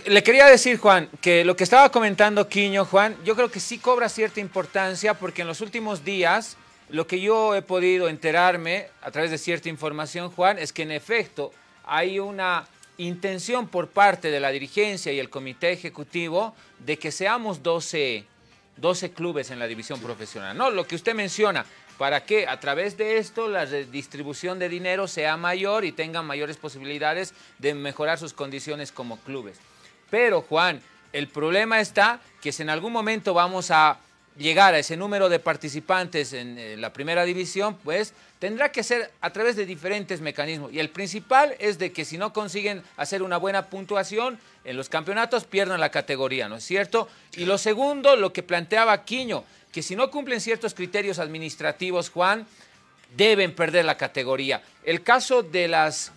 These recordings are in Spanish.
le quería decir, Juan, que lo que estaba comentando Quiño, Juan, yo creo que sí cobra cierta importancia porque en los últimos días, lo que yo he podido enterarme a través de cierta información, Juan, es que en efecto hay una intención por parte de la dirigencia y el comité ejecutivo de que seamos 12 clubes en la división profesional, ¿no? Lo que usted menciona, para que a través de esto la redistribución de dinero sea mayor y tengan mayores posibilidades de mejorar sus condiciones como clubes. Pero, Juan, el problema está que si en algún momento vamos a llegar a ese número de participantes en la primera división, pues tendrá que ser a través de diferentes mecanismos. Y el principal es de que si no consiguen hacer una buena puntuación en los campeonatos, pierdan la categoría, ¿no es cierto? Y lo segundo, lo que planteaba Quiño, que si no cumplen ciertos criterios administrativos, Juan, deben perder la categoría. El caso de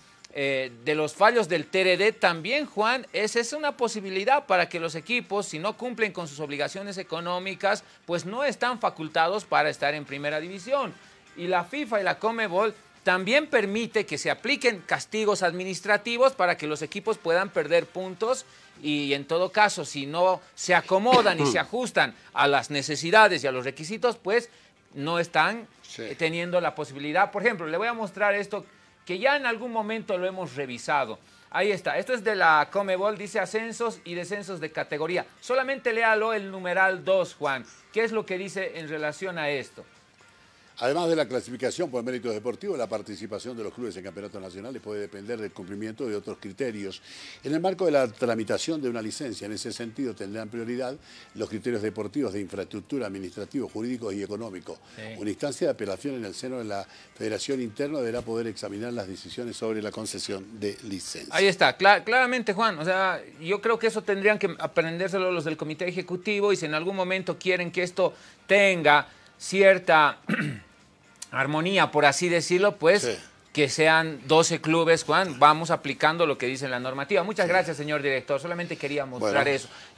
los fallos del TRD también, Juan, esa es una posibilidad para que los equipos, si no cumplen con sus obligaciones económicas, pues no están facultados para estar en primera división. Y la FIFA y la Conmebol también permite que se apliquen castigos administrativos para que los equipos puedan perder puntos y en todo caso, si no se acomodan y se ajustan a las necesidades y a los requisitos, pues no están teniendo la posibilidad. Por ejemplo, le voy a mostrar esto que ya en algún momento lo hemos revisado. Ahí está, esto es de la Conmebol, dice ascensos y descensos de categoría. Solamente léalo el numeral 2, Juan. ¿Qué es lo que dice en relación a esto? Además de la clasificación por méritos deportivos, la participación de los clubes en campeonatos nacionales puede depender del cumplimiento de otros criterios. En el marco de la tramitación de una licencia, en ese sentido, tendrán prioridad los criterios deportivos de infraestructura, administrativo, jurídico y económico. Sí. Una instancia de apelación en el seno de la Federación Interna deberá poder examinar las decisiones sobre la concesión de licencia. Ahí está, claramente, Juan. O sea, yo creo que eso tendrían que aprendérselo los del comité ejecutivo y si en algún momento quieren que esto tenga cierta armonía, por así decirlo, pues sí, que sean 12 clubes, Juan. Vamos aplicando lo que dice la normativa. Muchas gracias, señor director. Solamente quería mostrar eso.